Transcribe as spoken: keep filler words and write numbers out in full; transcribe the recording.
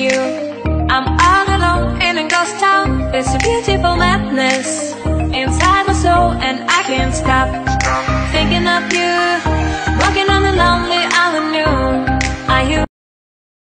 you. I'm all alone in a ghost town. It's a beautiful madness inside my soul, and I can't stop.